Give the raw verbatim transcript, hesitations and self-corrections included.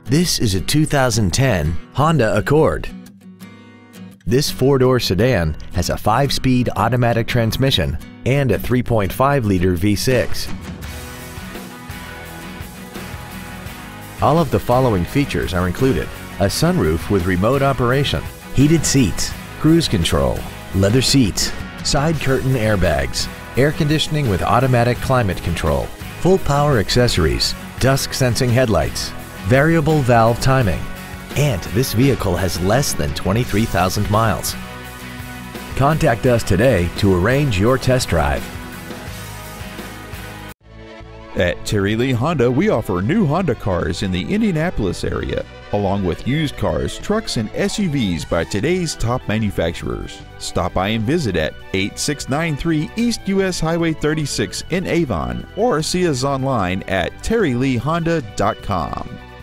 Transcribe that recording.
This is a two thousand ten Honda Accord. This four-door sedan has a five-speed automatic transmission and a three point five liter V six. All of the following features are included: a sunroof with remote operation, heated seats, cruise control, leather seats, side curtain airbags, air conditioning with automatic climate control, full power accessories, dusk sensing headlights, variable valve timing, and this vehicle has less than twenty-three thousand miles. Contact us today to arrange your test drive. At Terry Lee Honda, we offer new Honda cars in the Indianapolis area, along with used cars, trucks, and S U Vs by today's top manufacturers. Stop by and visit at eighty-six ninety-three East U S Highway thirty-six in Avon, or see us online at terry lee honda dot com.